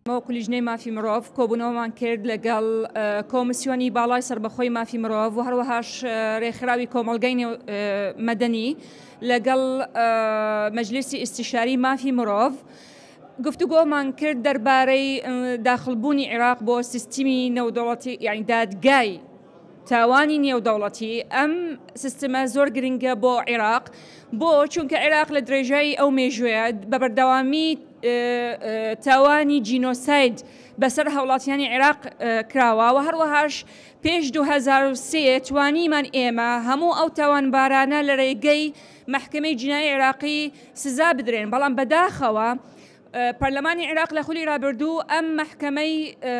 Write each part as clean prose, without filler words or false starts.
وەکو لیژنەی مافی مرۆڤ کۆبوونەوەمان کرد لەگەڵ کۆمسیۆنی باڵای سربەخۆی مافی مرۆڤ و هەروەهاش ڕێکخراوی کۆمەڵگەی مەدەنی لەگەڵ مەجلیسی ئیستیشاری مافی مرۆڤ گفتوگۆمان کرد دەربارەی داخڵبوونی عێراق بۆ سیستمی نێودەوڵەتی یعنی دادگای تاوانی نێودەوڵەتی ئەم سیستمە زۆر گرنگە بۆ عێراق بۆ چونکە عێراق لە درێژایی ئەو مێژوەیە بە بەردەوامی تاوانی جینۆساید بەسەر هاوڵاتیانی عێراق کراوە و هەروەهاش پێش 2003 توانیمان ئێمە هەموو ئەو تاوانبارانە لە ڕێگەی مەحکەمەی جینایی عێراقی سزا بدرێن بەڵام بەداخەوە پەرلەمانی عێراق لە خولی ڕابردوو ئەم مەحکەمەی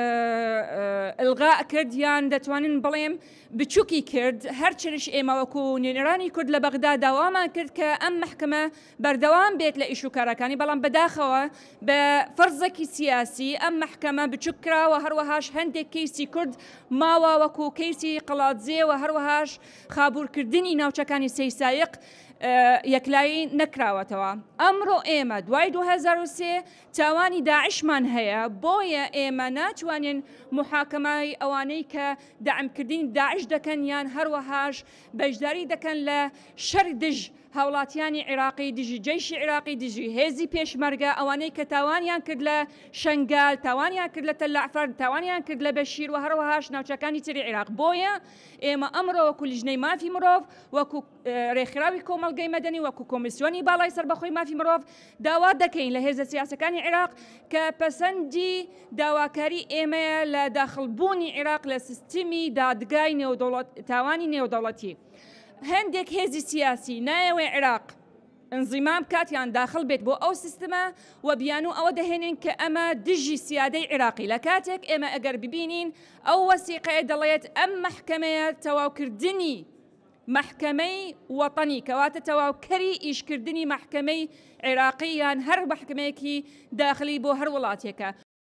ئلغا کرد یان دەتوانین بڵێم بچووکی کرد هەرچنش ئێمە وەکو نوێنەرانی کورد لە بەغدا داوامان کرد کە ئەم مەحکەمە بەردەوام بێت لە ئیش و کارەکانی بەڵام بەداخەوە بە فەرزێکی سیاسی ئەم مەحکەمە بچووک کراوە هەروەهاش هەندێک کەیسی کورد ماوە وەکو کەیسی قەڵاتزێ و هەروەهاش خابوورکردنی ناوچەکانی سەیسایق یەکلایی نەکراوەتەوە ئەمڕۆ ئێمە دوای 2003 تاوانی داعشمان هەیە بۆیە ئێمە ناتوانین محاکەمای ئەوانەی کە دەعمکردنی داعش دەکەن یان هەروەهاش بەشداری دەکەن لە شەر دژ هاوڵاتیانی عێراقی دژی جەیشی عێراقی دژی هێزی پێشمەرگە ئەوانەی کە تاوانیان کرد لە شەنگال تاوانیان کرد لە تەلعفەر تاوانیان کرد لە بەشیر و هەروەهاش ناوچەکانی تری عێراق بۆیە ئێمە ئەمڕۆ وەکو لیژنەی مافی مرۆڤ وەکو ڕێکخراوی کۆمەڵگەی مەدەنی وەکو کۆمیسیۆنی باڵای سربەخۆی مافی مرۆڤ داوا دەکەین لە هێزە سیاسەکانی عێراق کە پەسەندی داواکاری ئێمەیە لە داخڵبوونی عێراق لە سیستمی دادگای تاوانی نێودەوڵەتی هەندێک هێزی سیاسی نایەوێ عێراق انزیمام کاتیان داخل بێت بۆ ئەو سیستمە و بیان و ئەوە دەهێنین کە ئەمە دژی سیادەی عێراقی لە کاتێک ئێمە ئەگەر ببینین ئەو وەسیقەیە دەڵێت ئەم مەحکەمەیە تەواوکردنی محکمەی وەتەنی کەواتە تەواوکەری ئیشکردنی محکمەی عێراقی یان هەر محکمەیەکی داخلی بۆ هەر وڵاتێکە